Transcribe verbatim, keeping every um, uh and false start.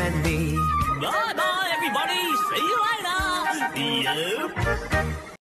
and me. Bye-bye, everybody. See you later. Yep.